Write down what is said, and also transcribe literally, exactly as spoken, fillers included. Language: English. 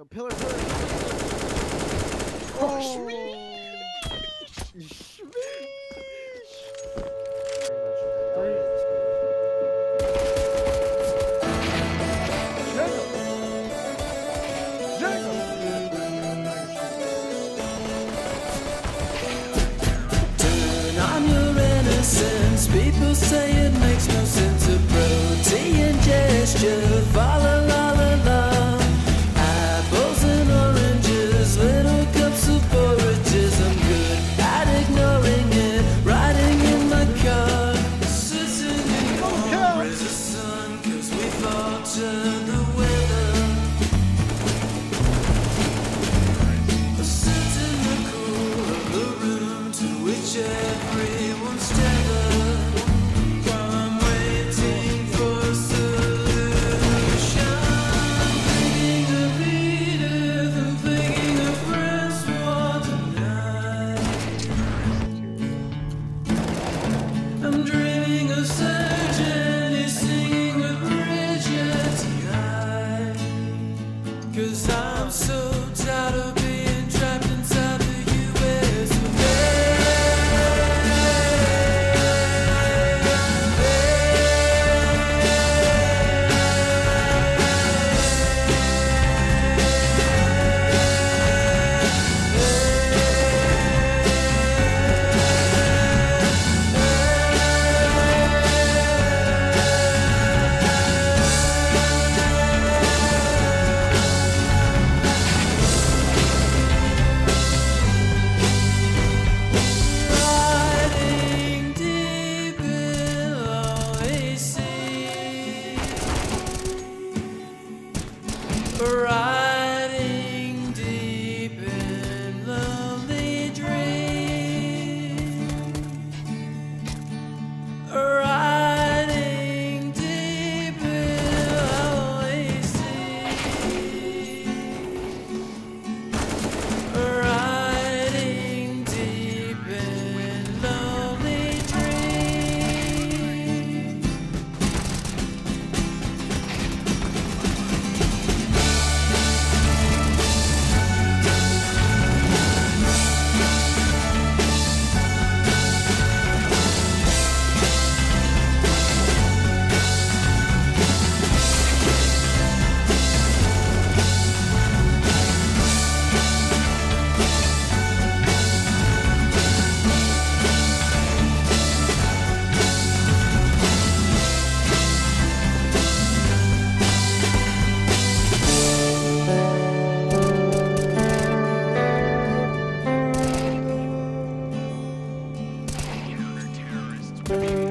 Go pillar, pillar. Oh, Oh, Shmeesh! Turn on your innocence. People say it makes no sense. A protein gesture. Fa la la la la. Apples and oranges, little cups of porridges. I'm good at ignoring it. Riding in my car, sitting in warm rays of sun, 'cause we've altered the weather. Sit in the cool of the room to which everyone's tethered, while I'm waiting for a solution. Thinking of Edith and thinking of friends for tonight. I'm dreaming of Serge and he's singing with Bridget tonight. 'Cause I'm so tired of being trapped inside the U S of riding deep in lonely sea, riding deep in lonely dreams, riding deep in lonely sea, riding deep in lonely dreams. Terrorists.